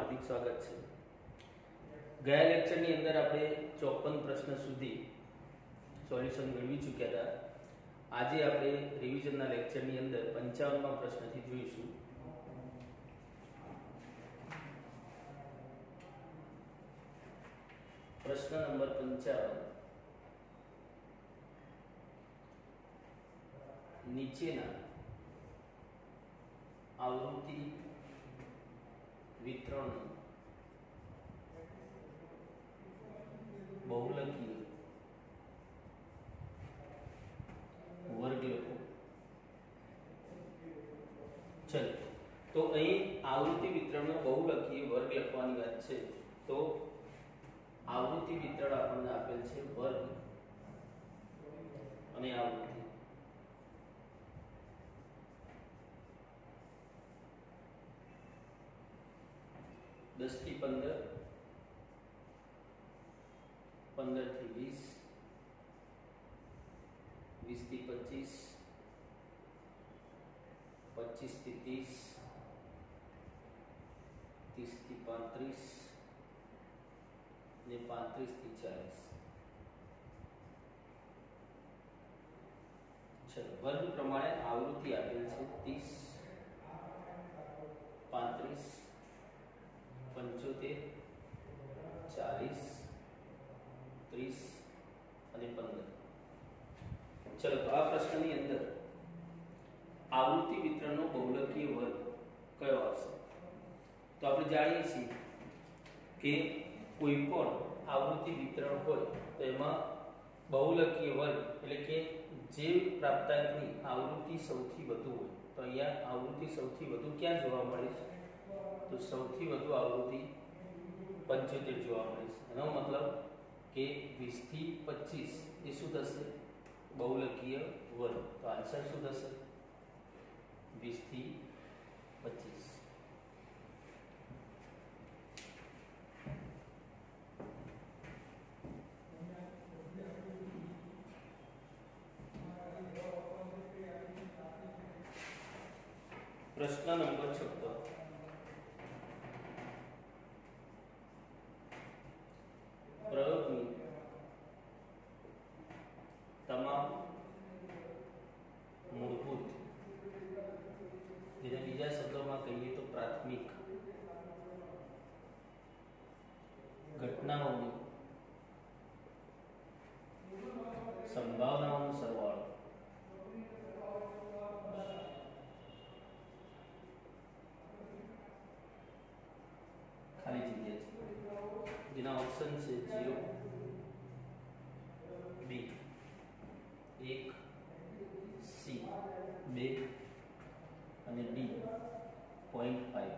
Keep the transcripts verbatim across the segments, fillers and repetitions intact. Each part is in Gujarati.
हार्दिक स्वागत है। गया लेक्चर ની અંદર આપણે ચોપન પ્રશ્ન સુધી સોલ્યુશન મેળવી ચૂક્યા હતા। આજે આપણે રિવિઝન ના લેક્ચર ની અંદર પંચાવન માં પ્રશ્નથી જોઈશું। प्रश्न नंबर पंचावन, नीचेना आवृत्ति वितरण बहुलकीय वर्ग लखो। चलो तो अहीं आवृत्ति वितरण बहुलकीय वर्ग लखवानी वात छे। तो आवृत्ति वितरण आपने आपेल छे वर्ग अने आवृत्ति। दस थी पंदर, पंदर थी वीस, वीस थी पच्चीस, पच्चीस थी तीस, तीस थी पैंतीस ने पैंतीस थी चालीस। चलो वर्ग प्रमाणे आवृत्ति आपेल छे तीस, पैंतीस, पंचोतेर, चालीस, तीस અને पंदर। चलो तो आ प्रश्न ની અંદર आवृत्ति વિતરણનો બહુલકીય વર્ગ કયો આવશે? તો આપણે જાણીએ છીએ કે કોઈ પણ आवृत्ति वितरण હોય તો એમાં બહુલકીય વર્ગ એટલે કે જે પ્રાપ્તાંકની આવૃત્તિ સૌથી વધુ હોય। તો અહીંયા આવૃત્તિ સૌથી વધુ ક્યાં જોવા મળે છે? तो સૌથી વધુ આવૃત્તિ પંચોતેર જોવા મળે છે। એનો મતલબ કે વીસ થી પચીસ એ શું થશે? બહુલકીય વર્ગ। તો આન્સર શું થશે? વીસ થી પચીસ। प्रश्न नंबर छप्पन, प्रयोगनी तमाम मूलभूत जेने बीजा शब्दों में कहिए तो प्राथमिक घटनाओं संभावनाओं सरवाळो खाली जगह जिना ऑप्शन से जीरो, बी एक, सी बे અને डी पॉइंट फाइव।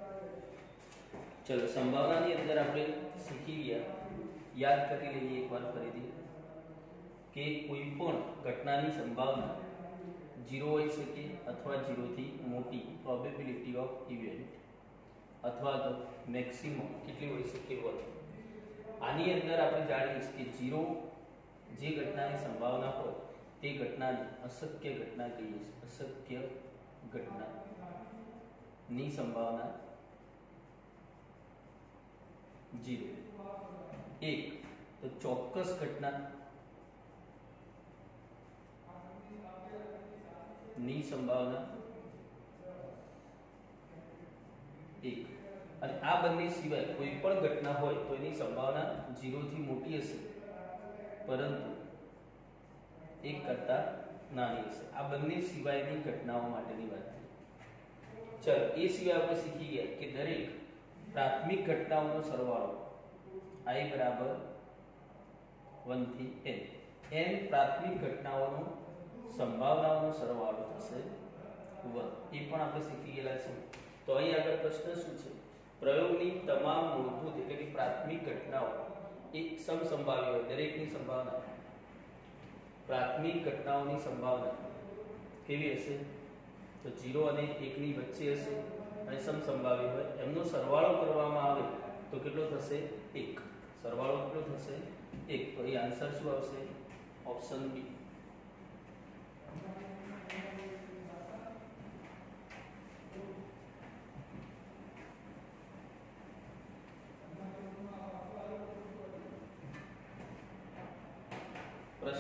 चलो संभावना ની અંદર આપણે શીખી ગયા, યાદ કરી લઈએ એકવાર ફરીથી કે કોઈ પણ ઘટનાની સંભાવના जीरो હોઈ શકે અથવા जीरो થી મોટી પ્રોબેબિલિટી ઓફ ઇવેન્ટ अथवा तो मैक्सिमम कितनी होई सके वन। आनी अंदर आपणे जाणीए छीए के जीरो जे घटनानी संभावना होय ते घटनाने अशक्य घटना कहीए छीए। अशक्य घटना नी संभावना जीरो। एक तो चौक्कस घटना नी संभावना एक। અને આ બંને સિવાય કોઈ પણ ઘટના હોય તો એની સંભાવના जीरो થી મોટી હશે પરંતુ એક કરતા નાની હશે। આ બંને સિવાયની ઘટનાઓ માટેની વાત છે। ચલો એ સિવાય આપણે શીખી ગયા કે દરેક પ્રાથમિક ઘટનાઓનો સરવાળો i બરાબર वन થી n। n પ્રાથમિક ઘટનાઓનો સંભાવનાઓનો સરવાળો થશે वन। એ પણ આપણે શીખી ગયેલા છે। तो અહીં આગળ પ્રશ્ન શું છે? પ્રયોગની તમામ મૂળભૂત એટલે કે પ્રાથમિક ઘટનાઓ એક સમસંભાવી હોય, દરેકની સંભાવના પ્રાથમિક ઘટનાઓની સંભાવના કેવી હશે? તો जीरो અને एक ની વચ્ચે હશે અને સમસંભાવી હોય। એમનો સરવાળો કરવામાં આવે તો કેટલો થશે? एक। સરવાળો કેટલો થશે? एक। તો અહીં આન્સર શું આવશે? Option B.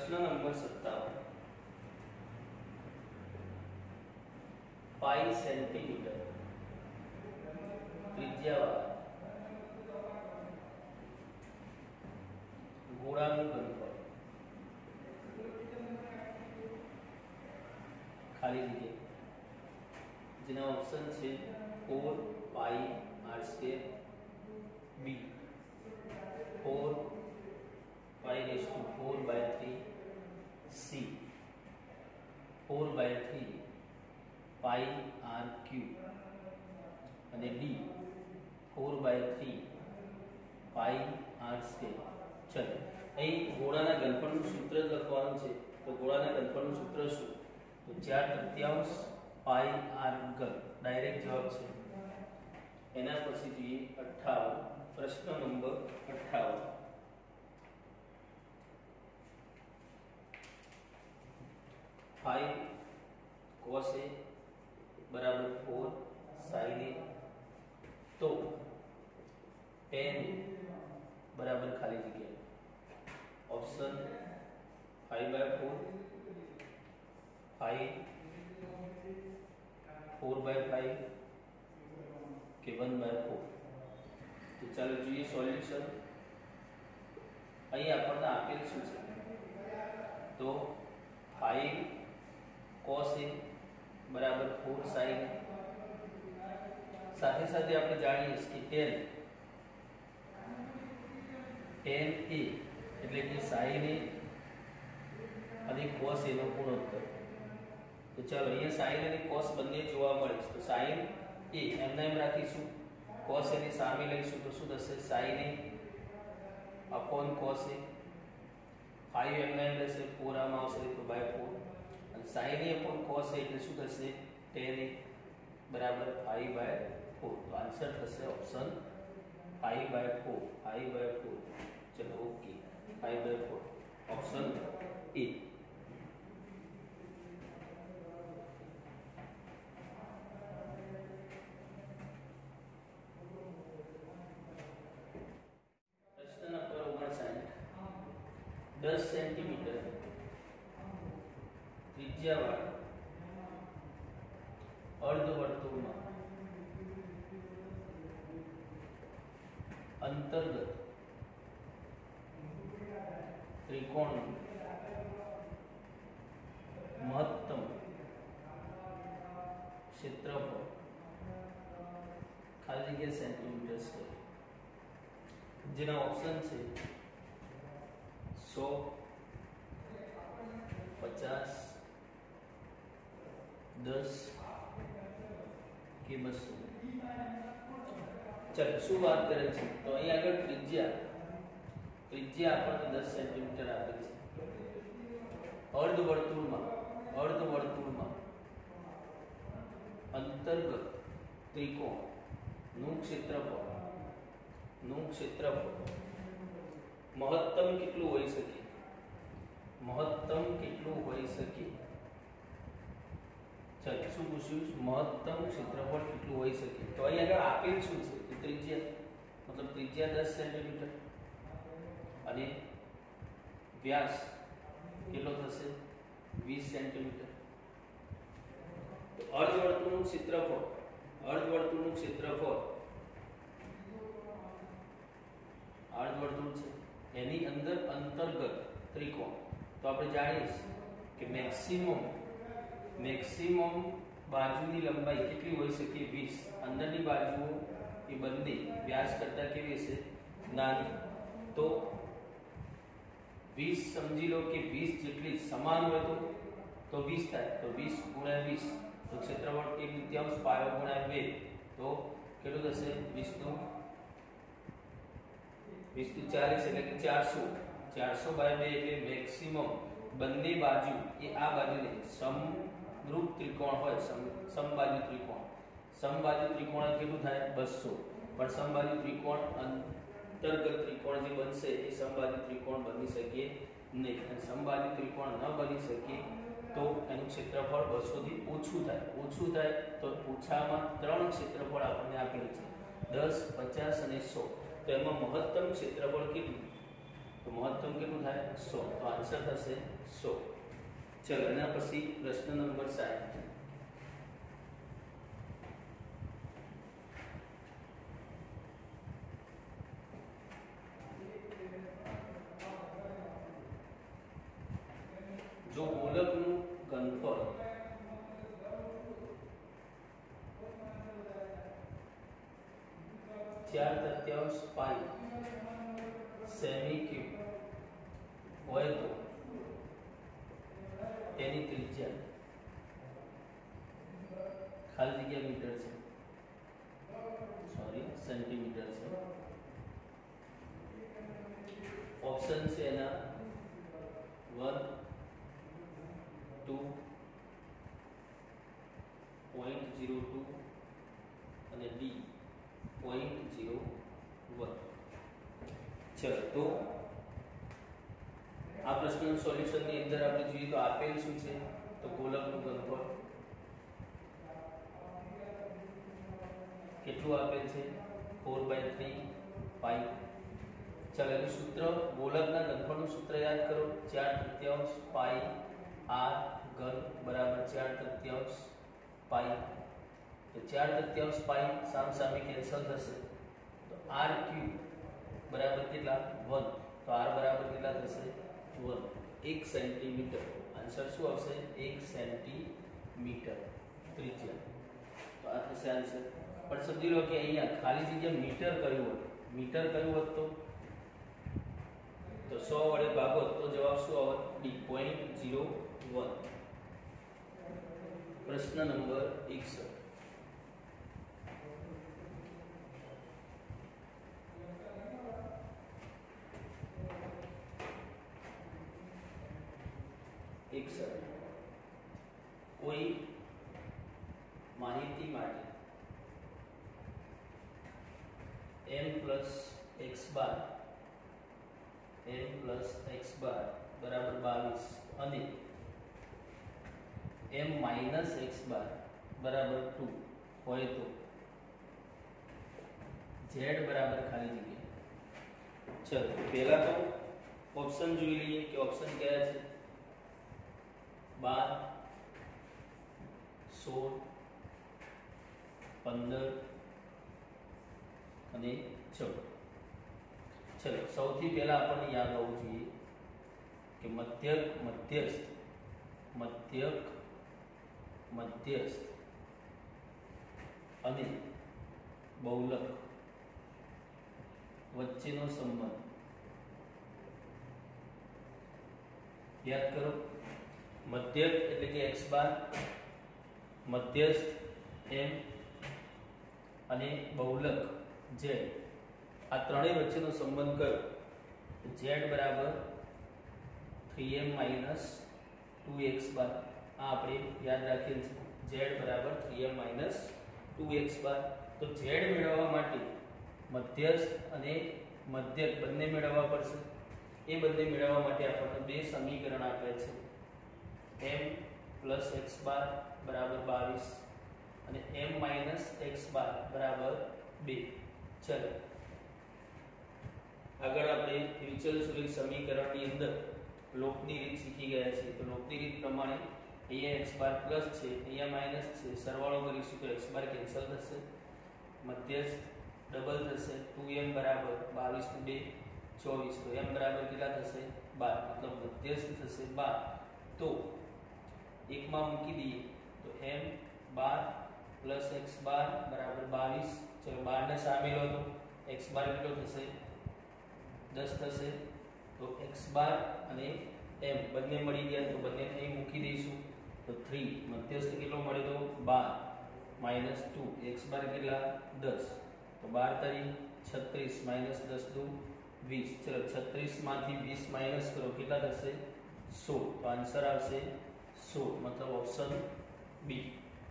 प्रश्न नंबर सत्तावन पाई सेंटीमीटर त्रिज्यावाળા ગોળાનું ઘનફળ ખાલી જગ્યા જેના ઓપ્શન છે four pi r square B four pi raise to four by three C four by three pi r cube અને D four by three pi r square. चलो અહીં ગોળાના ઘનફળનું સૂત્ર જ લખવાનું છે તો ગોળાના ઘનફળનું સૂત્ર શું તો ચાર તૃતીયાંશ પાઈ આર ઘન ડાયરેક્ટ જવાબ છે। એના પછી જોઈએ અઠ્ઠાવન પ્રશ્ન નંબર અઠ્ઠાવન फाइव cos a बराबर फोर sin a तो tan बराबर खाली जगह option five by four five four by five के वन बाय फोर। तो चलो જોઈએ સોલ્યુશન અહીં આપણને આપેલ શું છે તો फाइव cos a बराबर फोर sin a સાથે સાથે આપણે જાણીએ કે tan tan a એટલે કે sin a અને cos a નો ગુણોત્તર। તો ચાલો અહીંયા sin અને cos બંને જોવા મળે છે તો sin a એમને એમ રાખીશું cos a ની સામે લઈશું તો શું થશે sin a upon cos a five એમને એમ રહેશે फोर આમાં આવશે તો બાય फोर અને sin a upon cos a એટલે શું થશે tan a બરાબર फाइव બાય फोर। तो आंसर થશે option five by four five by four. चलो okay five by four option A. प्रश्न नंबर ओगणसाठ दस सेंटीमीटर त्रिज्यावाળા अर्धवर्तुळમાં अंतर्गत त्रिकोण महत्तम क्षेत्रफळ खाली जगह सेंटीमीटर स्क्वायर જેના ઓપ્શન છે सौ पचास दस के बसो। चलो શું વાત કરે છે તો અહીં આગળ ત્રિજ્યા ત્રિજ્યા આપણને दस સેન્ટીમીટર આપેલ છે અર્ધવર્તુળમાં અર્ધવર્તુળમાં અંતર્ગત ત્રિકોણનું ક્ષેત્રફળ નું ક્ષેત્રફળ મહત્તમ કેટલું હોઈ શકે મહત્તમ કેટલું હોઈ શકે। चलो શું પૂછ્યું મહત્તમ ક્ષેત્રફળ કેટલું હોઈ શકે તો અહીં આગળ આપેલ શું છે કે ત્રિજ્યા मतलब त्रिज्या दस सेंटीमीटर અને વ્યાસ કેટલો થશે बीस સેન્ટીમીટર। તો અર્ધવર્તુળનું ક્ષેત્રફળ અર્ધવર્તુળનું ક્ષેત્રફળ અર્ધવર્તુળ છે એની અંદર અંતર્ગત ત્રિકોણ તો આપણે જાણીએ કે મેક્સિમમ મેક્સિમમ બાજુની લંબાઈ કેટલી હોઈ શકે बीस અંદરની બાજુઓ એ બંને વ્યાસ કરતા કેવી હશે નાની તો बीस સમજી લો કે बीस જેટલી સમાન હોય તો તો बीस થાય તો बीस ગુણ્યા बीस તો ક્ષેત્રફળ એક તૃતીયાંશ પાયો ગુણ્યા બે તો કેટલું થશે बीस નું बीस નું चालीस એટલે કે चार सौ चार सौ બાય બે એટલે મેક્સિમમ બંને બાજુ એ આ બાજુને સમરૂપ ત્રિકોણ હોય સમબાજુ ત્રિકોણ સમબાજુ ત્રિકોણ કેટલું થાય बसो પણ સમબાજુ ત્રિકોણ અંતર્ગત ત્રિકોણ જે બનશે એ સમબાજુ ત્રિકોણ બની શકે નહીં અને સમબાજુ ત્રિકોણ ન બની શકે તો એનું ક્ષેત્રફળ बसो થી ઓછું થાય ઓછું થાય તો ઓછામાં ત્રણ ક્ષેત્રફળ આપણને આપેલું છે दस पचास અને सौ तो एમાં મહત્તમ ક્ષેત્રફળ કેટલું तो महत्तम કેટલું થાય सौ तो आंसर થશે सौ। चलो એના પછી પ્રશ્ન નંબર साठ जो गोलकનું ઘનફળ चार तृतीयांश पाई सेमी क्यूब હોય તો તેની ત્રિજ્યા ખાલી જગ્યા મીટર છે સોરી સેન્ટીમીટર છે। ઓપ્શન છે એના one two point zero two અને ડી पॉइंट जीरो वन। चलो तो आ प्रश्न सोल्यूशन ની અંદર આપણે જોઈએ તો આપેલ શું છે તો ગોલકનું ઘનફળ કેટલું આપેલ છે फोर बाय थ्री पाई। चलो એનું સૂત્ર ગોલકના ઘનફળનું સૂત્ર યાદ કરો चार तृतीयांश पाई आर घन बराबर चार तृतीयांश पाई। तो चार तृतीयांश पाई साम सामे कैंसल थशे तो आर क्यूब बराबर કેટલા वन तो आर बराबर કેટલા થશે वन एक सेंटीमीटर। आंसर શું આવશે एक सेंटीमीटर ત્રિજ્યા। તો આ થશે આન્સર। પણ સમજી લો કે અહીંયા ખાલી જગ્યા મીટર કયું હોત મીટર કયું હોત તો તો सौ વડે ભાગો તો જવાબ શું આવત ડી पॉइंट जीरो वन। प्रश्न नंबर इकसठ इकसठ कोई माहिती माटे m plus x bar m plus x bar बराबर बावीस અને m माइनस एक्स बार बराबर टू હોય તો z बराबर खाली जगह। चलो पहला तो ऑप्शन જોઈ લઈએ કે ऑप्शन क्या है बार सोल पंदर અને चौदह। चलो સૌથી પહેલા આપણને યાદ હોવું જોઈએ કે મધ્યક મધ્યસ્થ મધ્યક મધ્યસ્થ અને બહુલક વચ્ચેનો સંબંધ યાદ કરો। મધ્યક એટલે કે x બાર મધ્યસ્થ m અને બહુલક z આ ત્રણેય વચ્ચેનો સંબંધ કયો z બરાબર three m minus two x bar आ આપણે યાદ રાખેલ છે z બરાબર three m minus two x bar. तो z મેળવવા માટે મધ્યસ્થ અને મધ્યક બંને મેળવવા પડશે। એ બંને મેળવવા માટે આપણને બે સમીકરણ આપ્યા છે m પ્લસ x બાર બરાબર બાવીસ અને m માઇનસ x બાર બરાબર બે। ચલો આગળ આપણે વિચલ સુરેખ સમીકરણની અંદર લોપની રીત શીખી ગયા છીએ। તો લોપની રીત પ્રમાણે અહીંયા x બાર પ્લસ છે અહીંયા માઈનસ છે સરવાળો કરીશું તો x બાર કેન્સલ થશે મધ્યસ્થ ડબલ થશે टू एम बराबर बावीस ને બે चौबीस तो m बराबर કેટલા થશે बारह मतलब मध्यस्थ થશે बारह। तो एक માં મૂકી દઈએ તો m बारह प्लस x बार बराबर बावीस। चलो बारह ने सामे लो तो x बार કેટલો થશે दस થશે। तो x बार અને m બંને મળી ગયા તો બંને અહીં મૂકી દઈશું તો थ्री મધ્યસ્થ કેટલો મળે તો बारह माइनस टू x बार કેટલા दस तो बारह तारी छत्रीस माइनस दस दो बीस। चलो छत्रीस मांथी बीस माइनस करो કેટલા થશે सोल। तो आंसर આવશે सोल मतलब ऑप्शन बी।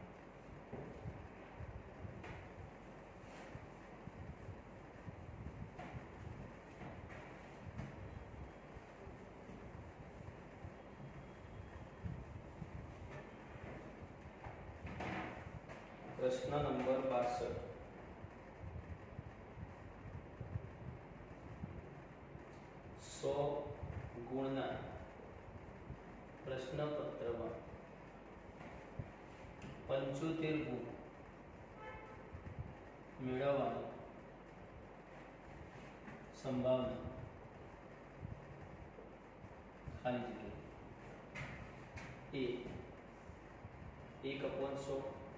प्रश्न नंबर बासठ સો ગુણના પ્રશ્નપત્રમાં પંચોતેર ગુણ મેળવવાની સંભાવના ખાલી જગ્યા એ એક અપોન સો,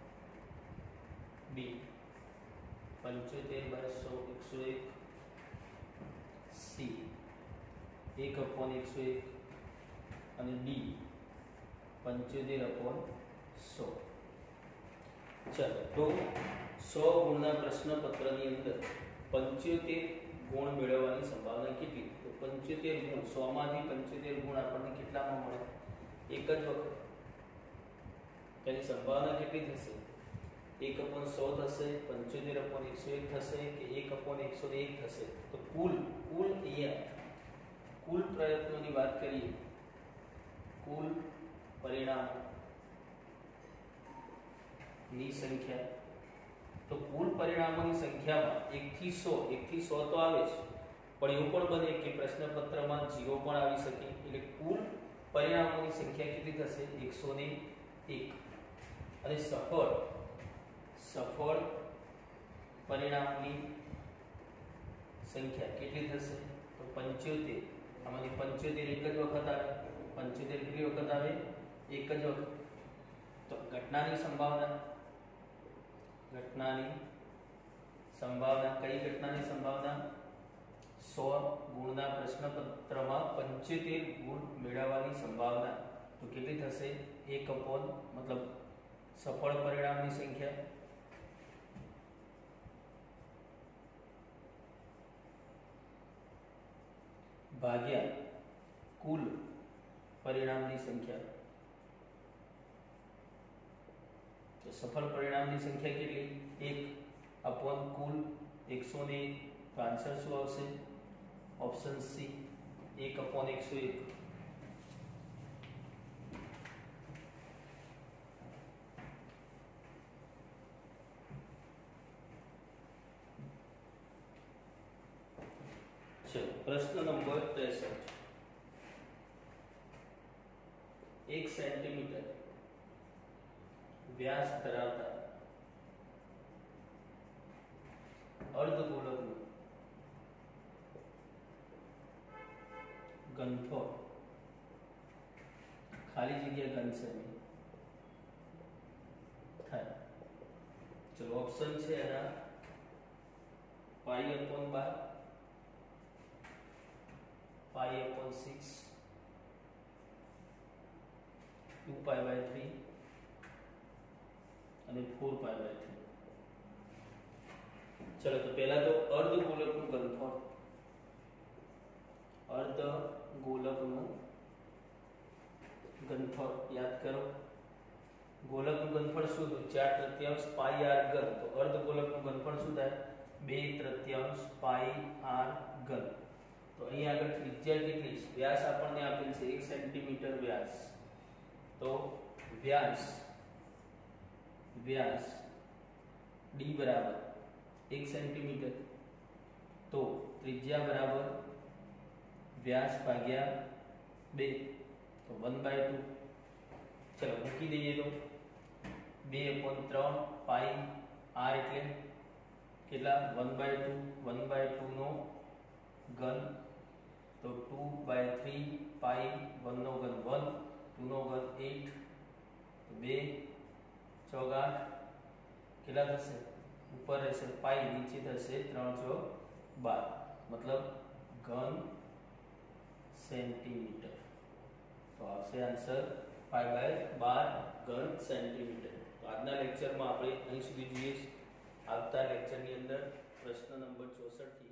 બી પંચોતેર બાય સો એકસો એક, સી એક અપોન એકસો એક અને ડી પંચોતેર અપોન સો. ચાલો, તો સો ગુણના પ્રશ્નપત્રની અંદર પંચોતેર ગુણ મેળવવાની સંભાવના કેટલી? તો પંચોતેર ગુણ, સો માંથી પંચોતેર ગુણ આપણને કેટલામાં મળે? એક જ વખત. તેની સંભાવના કેટલી થશે? એક અપોન સો થશે, પંચોતેર અપોન એકસો એક થશે કે એક અપોન એકસો એક થશે? તો કુલ કુલ અહીંયા કુલ પ્રયત્નોની વાત કરીએ, કુલ પરિણામો ની સંખ્યા, તો કુલ પરિણામોની સંખ્યામાં એક થી સો, એક થી સો તો આવે જ, પણ એવું પણ બને કે પ્રશ્નપત્રમાં ઝીરો પણ આવી શકે. એટલે કુલ પરિણામોની સંખ્યા કેટલી થશે? એકસો ને એક. અને સફળ સફળ પરિણામની સંખ્યા કેટલી થશે? તો પંચોતેર. આમાંથી પંચોતેર એક જ વખત આવે. પંચોતેર કેટલી વખત આવે? એક જ વખત. તો ઘટનાની સંભાવના ઘટનાની સંભાવના કઈ ઘટનાની સંભાવના? સો ગુણના પ્રશ્નપત્રમાં પંચોતેર ગુણ મેળવવાની સંભાવના તો કેટલી થશે? એક અપોન મતલબ સફળ પરિણામની સંખ્યા ભાગ્યા કુલ પરિણામની સંખ્યા. તો સફળ પરિણામની સંખ્યા કેટલી? એક અપોન કુલ એકસો ને એક. તો આન્સર શું આવશે? ઓપ્શન સી, એક અપોન એકસો એક. चलो, प्रश्न नंबर ત્રેસઠ. एक सेंटीमीटर व्यास धरावता अर्धगोलकનું ઘનફળ ખાલી જગ્યા ઘન સેમી થાય. ચલો, ઓપ્શન છે એના પાઈ અપોન બાર, pi upon six, two pi by three અને ફોર પાઈ બાય થ્રી. ચલો, તો પહેલા તો અર્ધગોલકનું ઘનફળ અર્ધગોલકનું ઘનફળ યાદ કરો. ગોલકનું ઘનફળ શું હતું? ચાર તૃતીયાંશ પાઈ આર ઘન. તો અર્ધગોલકનું ઘનફળ શું થાય? બે તૃતીયાંશ પાઈ આર ઘન. તો અહીં આગળ ત્રિજ્યા કેટલી છે? વ્યાસ આપણને આપેલ છે એક સેન્ટીમીટર વ્યાસ. તો વ્યાસ વ્યાસ ડી બરાબર એક સેન્ટીમીટર. તો ત્રિજ્યા બરાબર વ્યાસ ભાગ્યા બે, તો વન બાય ટુ. ચલો, મૂકી દઈએ. તો બે અપોન ત્રણ પાઈ આર એટલે કેટલા? One by two. One by two નો ઘન. તો two by three pi one નો ઘન વન, ટુ નો ઘન એટ, બે ચોક આઠ. કેટલા થશે? ઉપર રહેશે પાઈ, નીચે થશે ત્રણ ચોક બાર. મતલબ ઘન સેન્ટીમીટર. તો આવશે આન્સર પાઈ બાય બાર ઘન સેન્ટીમીટર. તો આજના લેક્ચરમાં આપણે અહીં સુધી જોઈએ. આવતા લેક્ચરની અંદર પ્રશ્ન નંબર ચોસઠ થી